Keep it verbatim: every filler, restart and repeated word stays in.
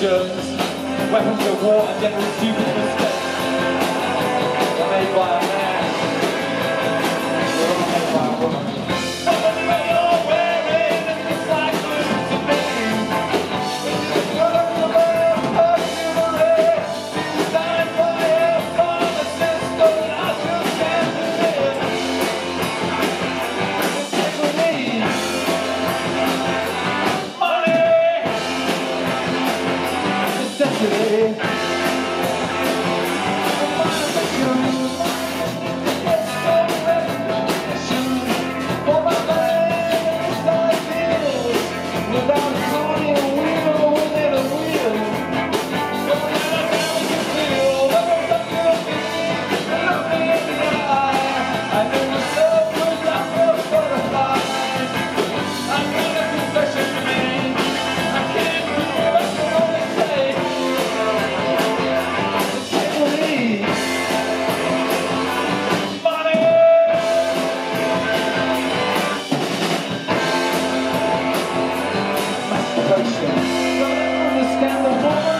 guns, weapons of war and general stupid mistakes were made by a man. They were all made by a woman. Somebody that you're wearing and looks like blues to me. It's a product of a perfumery designed by a pharmacist, but I still can't live. Integrity. Necessity. For my last ideals, without a pony, a wheel, within a wheel. Going out of town to feel, never touch your feet, and look me in the eye. I knew myself was not for the fight. I got a confession to make. I can't prove it, I can only say. Don't understand the woman.